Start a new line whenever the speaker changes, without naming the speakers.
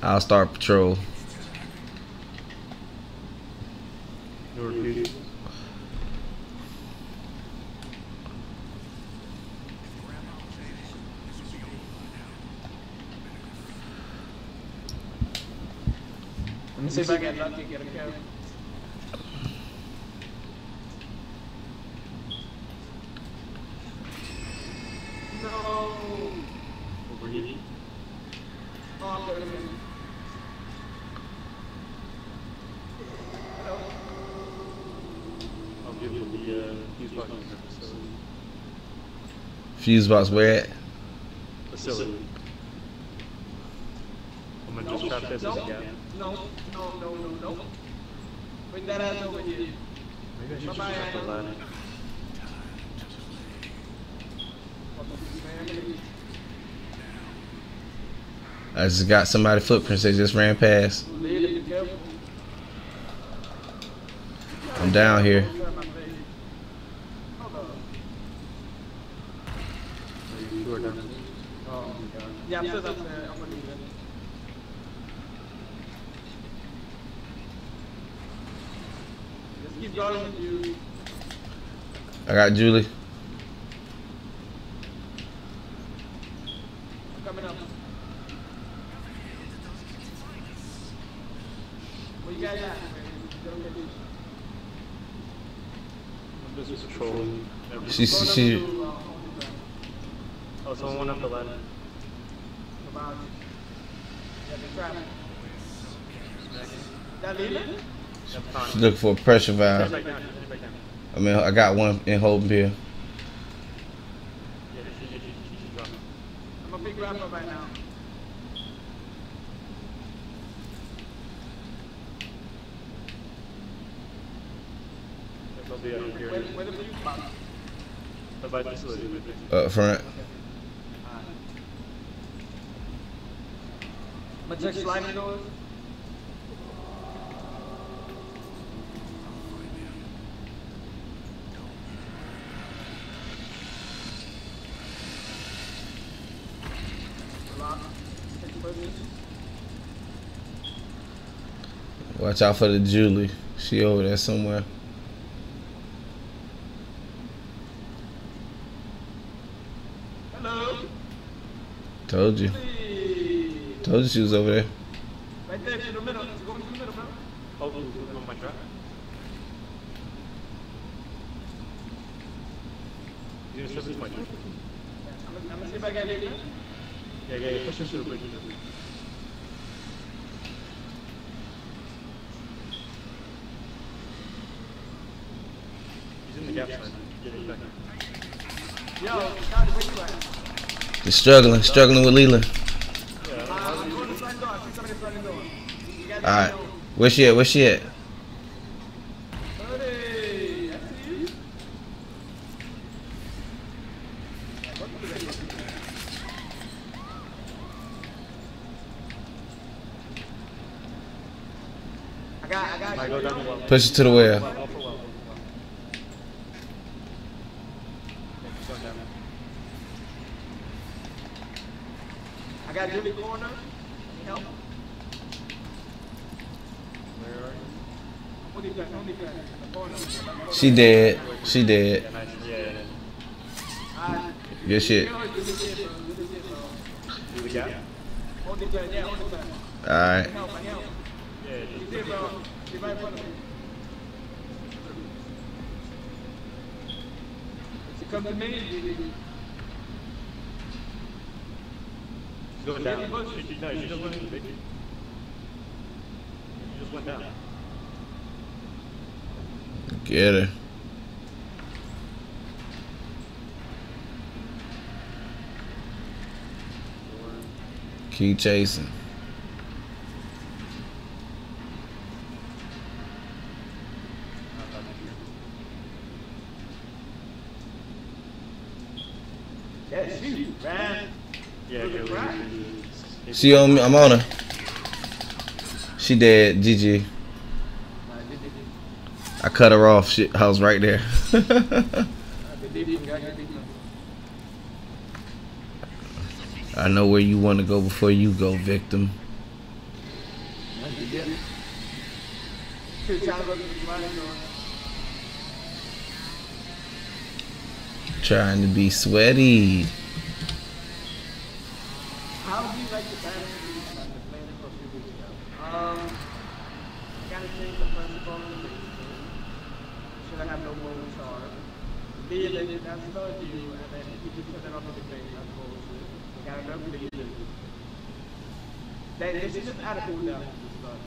I'll start patrol.
Let me see if I get lucky, get a kill. No.
Overheating.
Oh, wait a minute. Hello.
I'll give you the fuse box facility.
Fuse box where at?
Facility. I'm gonna just trap this as a gap.
No. Bring that ass over here.
Maybe I should just trap the ladder.
I just got somebody footprints. They just ran past. I'm down here.
Yeah, I'm still up there. I'm gonna leave it. Just keep going with you.
I got Julie.
I'm coming up. Where you guys at?
I'm just patrolling.
She.
Oh, someone went up the ladder.
That leaving?
She's looking for a pressure valve. I mean, I got one in Holden Pier.
I'm a big rapper right now. Where the blue spot?
Up front.
I'm gonna check sliding doors.
Watch out for the Julie. She over there somewhere.
Hello.
Told you. Told you she was over there.
Right there, to the middle. Go to the middle, bro.
Oh, on my trap. You gonna service my trap?
I'm gonna see if I can get it.
Yeah. Push him to the bridge. He's in the gap side. Get it back.
Yo, Scotty, where you at?
He's struggling with Leland.
I'm going to the front door. I see somebody in the front door.
Alright. Where she at?
Hey, I see you. I got
Go down the well.
Push it to the well.
I got Julie corner. Help.
Where are you?
Only corner.
She dead. She dead.
Yeah, nice. Yeah.
Good shit.
Do the gap?
Alright.
Come to me.
She's going down. No, she just went in the big. She just went down.
Get her. Keep chasing.
Yes, you ran.
Yeah,
She on me. I'm on her. She dead. GG. I cut her off. Shit, I was right there. I know where you want to go before you go, victim.
sweaty. Trying to go to the running on.
Trying to be sweaty.
How do you like the balance of the plan for a few weeks ago? Gotta change the principle of the base. Should I have no more charge? B, and then that's third you, and then you just put that on the base. That's bullshit. Gotta remember the This is just attitude now.